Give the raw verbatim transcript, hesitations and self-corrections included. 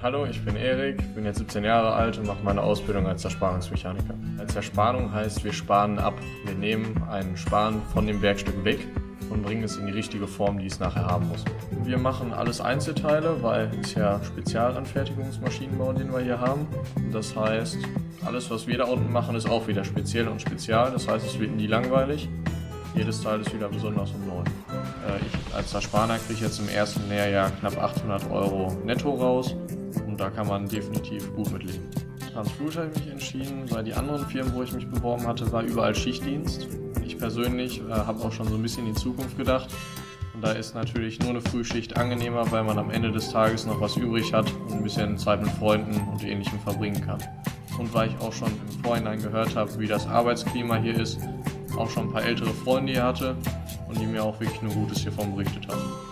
Hallo, ich bin Erik, bin jetzt siebzehn Jahre alt und mache meine Ausbildung als Ersparungsmechaniker. Als Ersparung heißt, wir sparen ab. Wir nehmen einen Sparen von dem Werkstück weg und bringen es in die richtige Form, die es nachher haben muss. Wir machen alles Einzelteile, weil es ja Spezialanfertigungsmaschinenbau, den wir hier haben. Das heißt, alles, was wir da unten machen, ist auch wieder speziell und spezial. Das heißt, es wird nie langweilig. Jedes Teil ist wieder besonders und neu. Ich als Ersparner kriege jetzt im ersten Lehrjahr knapp achthundert Euro netto raus und da kann man definitiv gut mit leben. Transfluid habe ich mich entschieden, weil die anderen Firmen, wo ich mich beworben hatte, war überall Schichtdienst. Ich persönlich äh, habe auch schon so ein bisschen in die Zukunft gedacht und da ist natürlich nur eine Frühschicht angenehmer, weil man am Ende des Tages noch was übrig hat und ein bisschen Zeit mit Freunden und Ähnlichem verbringen kann. Und weil ich auch schon im Vorhinein gehört habe, wie das Arbeitsklima hier ist, auch schon ein paar ältere Freunde hier hatte und die mir auch wirklich nur Gutes hiervon berichtet haben.